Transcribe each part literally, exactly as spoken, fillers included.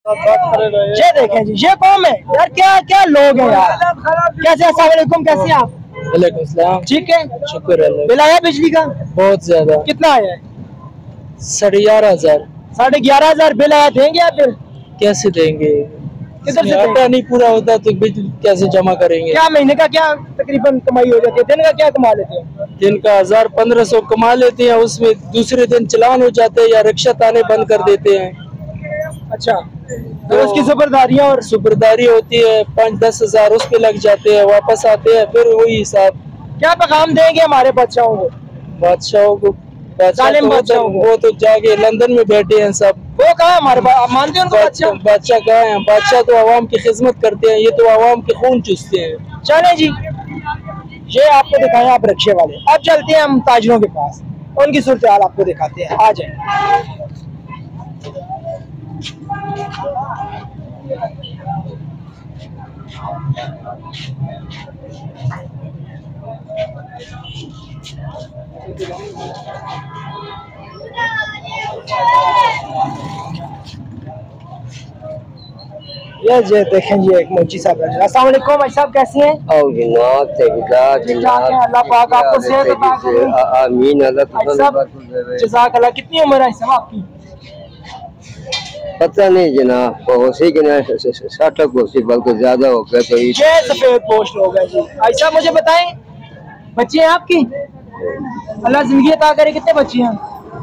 ये देखें जी, ये कौन है यार, क्या क्या लोग हैं यार। कैसे, अस्सलाम वालेकुम, कैसे आप? वालेकुम सलाम। ठीक है, शुक्र है। बिल आया बिजली का? बहुत ज्यादा। कितना आया है? साढ़े ग्यारह हजार। साढ़े ग्यारह हजार बिल आया। देंगे आप बिल? कैसे देंगे, किधर से आटा नहीं पूरा होता तो बिल कैसे जमा करेंगे? क्या महीने का क्या तकरीबन कमाई हो जाती है? दिन का क्या कमा लेते हैं? दिन का हजार पंद्रह सौ कमा लेते हैं, उसमें दूसरे दिन चलान हो जाते हैं या रिक्शा ताने बंद कर देते हैं। अच्छा, तो उसकी सुबरदारियाँ और सुबरदारी होती है, पाँच दस हजार उस पे लग जाते हैं, वापस आते हैं फिर वही हिसाब। क्या पैगाम देंगे हमारे बादशाहों को? बादशाहों को, जालिम तो बादशाहों को। वो तो जाके लंदन में बैठे हैं सब। वो कहाँ है हमारे? आप मानते हैं उनको बादशाह? बादशाह कहाँ हैं? बादशाह तो आवाम की खिदमत करते हैं, ये तो आवाम के खून चूसते हैं। चले जी, ये आपको दिखाएं आप रिक्शे वाले। अब चलते हैं हम ताजरों के पास, उनकी सूरत हाल आपको दिखाते हैं। आ जाए। ये जे देखें जी, एक मोची साहब है। अस्सलाम वालेकुम भाई साहब, कैसे हैं? अल्लाह पाक आपको सेहत अता करे। आमीन। जज़ाकल्लाह। कितनी उम्र है साहब आपकी? पता नहीं जनाब, उसी के ना साठ कोसी बल्कि ज्यादा हो गया। तो ये सफेद पोस्ट हो गया जी। भाई साहब मुझे बताएं, बच्चे हैं आपकी? अल्लाह जिंदगी अता करे। कितने बच्चे हैं?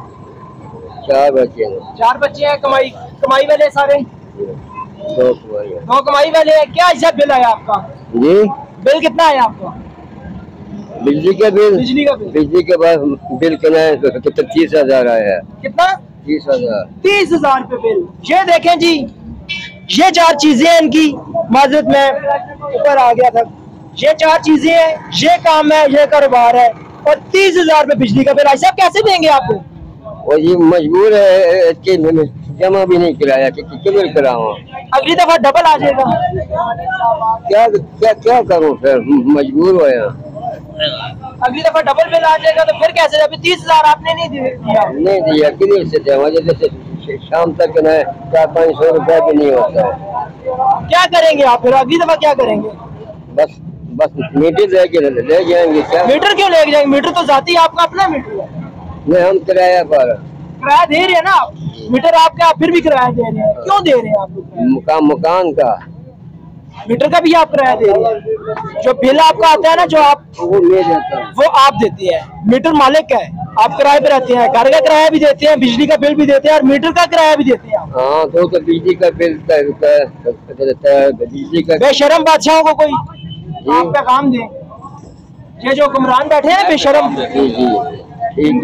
चार बच्चे हैं। चार बच्चे हैं। कमाई कमाई वाले सारे? दो कमाई दो कमाई वाले हैं। क्या हिसाब बिल आया आपका? जी, बिल कितना आया आपका? बिजली का बिल? बिजली का बिल बिजली के बाद बिल कितना है? तो तीस हजार आया है। कितना? तीस हजार। तीस हजार रुपये बिल। ये देखें जी, ये चार चीजें हैं इनकी। माजरत में ऊपर आ गया था। ये चार चीजें हैं, ये काम है, ये कारोबार है, और तीस हजार रुपये बिजली का बिल। ऐसा कैसे देंगे आपको? और ये मजबूर है कि मैंने जमा भी नहीं कराया कि क्लियर कराऊं। अगली दफा डबल आ जाएगा। क्या क्या क्या करूं फिर, मजबूर हो यहाँ। अगली दफा डबल बिल आ जाएगा तो फिर कैसे? अभी तीस हजार आपने नहीं दिया। नहीं दिया, क्लियर से दिया। वजह से शाम तक ना चार पाँच सौ रुपया भी नहीं होता है। क्या करेंगे आप फिर? अगली दफा क्या करेंगे? बस बस मीटर ले के ले जाएंगे। क्या मीटर क्यों ले जाएंगे? मीटर तो जाती आपका अपना मीटर है। नहीं, हम किराया पर किराया दे रहे हैं ना आप। मीटर आपका, आप फिर भी किराया दे रहे हैं। क्यों दे रहे हैं आप? मकान मकान का मीटर का भी आप किराया दे रहे हैं। जो बिल आपका आता है ना, जो आप वो ले जाता है, वो आप देते हैं। मीटर मालिक का है, आप किराए पे रहते हैं। घर का किराया भी देते हैं, बिजली का बिल भी देते हैं, और मीटर का किराया भी देते हैं। हाँ, तो तो बिजली का बिल देता है, बिजली का। बेशरम बादशाहों को कोई आप पैगाम दें। ये जो हुक्मरान बैठे हैं बेशरम। जी जी, ठीक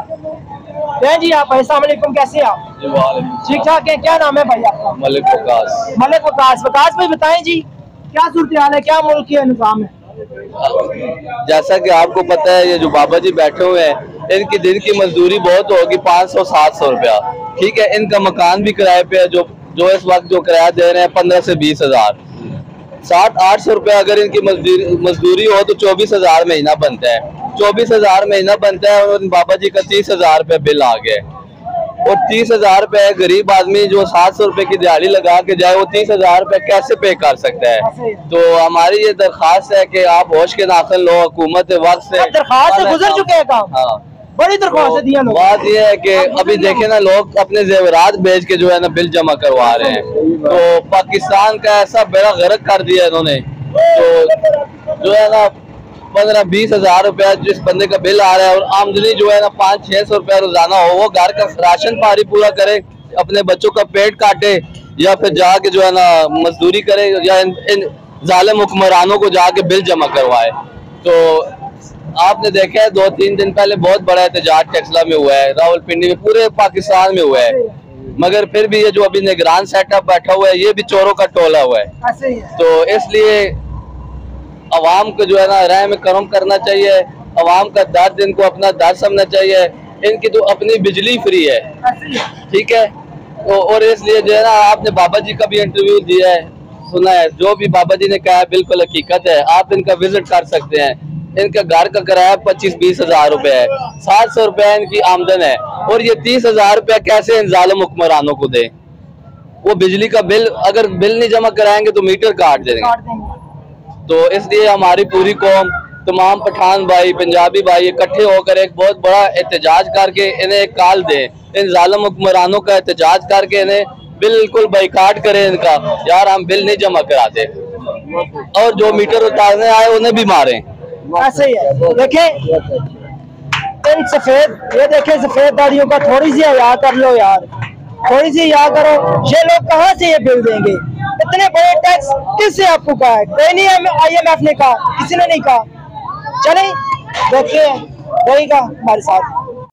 है जी। आप अस्सलाम वालेकुम, कैसे हैं आप? ठीक ठाक है। क्या नाम है भाई आपका? मलिक वकास। मलिक वकास। वकास भाई बताएं जी, क्या सूरत हाल है, क्या मुल्क का निजाम है? जैसा कि आपको पता है, ये जो बाबा जी बैठे हुए हैं, इनकी दिन की मजदूरी बहुत होगी, पाँच सौ सात सौ रुपया। ठीक है, इनका मकान भी किराए पे है, जो जो इस वक्त जो किराया दे रहे हैं पंद्रह से बीस हजार। साठ आठ सौ रुपया अगर इनकी मजदूरी मजदूरी हो तो चौबीस हजार महीना बनता है। चौबीस हजार महीना बनता है और बाबा जी का तीस हजार रुपया बिल आ गया। और तीस हजार रुपया गरीब आदमी जो सात सौ रुपए की दिहाड़ी लगा के जाए, वो तीस हजार रुपया कैसे पे कर सकता है? तो हमारी ये दरखास्त है कि आप होश के नाखन लो, हुकूमत वक्त से दरखास्त से गुजर चुके हैं काम। हाँ, बड़ी दरख्वास्त दिया लोग। बात ये है कि अभी देखे ना, लोग अपने जेवरात बेच के जो है ना बिल जमा करवा रहे हैं। तो पाकिस्तान का ऐसा बेड़ा गर्क कर दिया इन्होंने, तो जो है ना पंद्रह बीस हजार रुपया जिस बंदे का बिल आ रहा है, और आमदनी जो है ना पाँच छह सौ रुपया रोजाना हो, वो घर का राशन पानी पूरा करे, अपने बच्चों का पेट काटे, या फिर जाके जो है ना मजदूरी करे, या इन, इन जालिम हुक्मरानों को जाके बिल जमा करवाए। तो आपने देखा है दो तीन दिन पहले बहुत बड़ा एहतजाज टेक्सला में हुआ है, रावलपिंडी में, पूरे पाकिस्तान में हुआ है, मगर फिर भी ये जो अभी निगरान सेटअप बैठा हुआ है, ये भी चोरों का टोला हुआ है। तो इसलिए अवाम को जो है ना राय में करम करना चाहिए, अवाम का दर्द इनको अपना दर्द समझना चाहिए। इनकी तो अपनी बिजली फ्री है, ठीक है। तो और इसलिए जो है ना, आपने बाबा जी का भी इंटरव्यू दिया है, सुना है, जो भी बाबा जी ने कहा है बिल्कुल हकीकत है। आप इनका विजिट कर सकते हैं। इनका घर का किराया पच्चीस बीस हजार रुपए है, सात सौ रुपया इनकी आमदन है, और ये तीस हजार रुपया कैसे इन जालिम हुक्मरानों को दे? वो बिजली का बिल अगर बिल नहीं जमा कराएंगे तो मीटर काट देंगे। तो इसलिए हमारी पूरी कौम, तमाम पठान भाई, पंजाबी भाई इकट्ठे होकर एक बहुत बड़ा एहतजाज करके इन्हें एक कॉल दें, इन जालिम हुक्मरानों का एहतजाज करके इन्हें बिल्कुल बाइकाट करें इनका, यार हम बिल नहीं जमा कराते, और जो मीटर उतारने आए उन्हें भी मारें। ऐसे ही है। देखें इन सफेद, ये देखें सफेद दाढ़ियों का थोड़ी सी हया कर लो यार, थोड़ी सी हया करो। ये लोग कहाँ से ये बिल देंगे? इतने बड़े टैक्स किससे आपको कहा है? कोई नहीं है, आई एम एफ ने कहा, किसी ने नहीं कहा। चले देखिए, रहेगा हमारे साथ।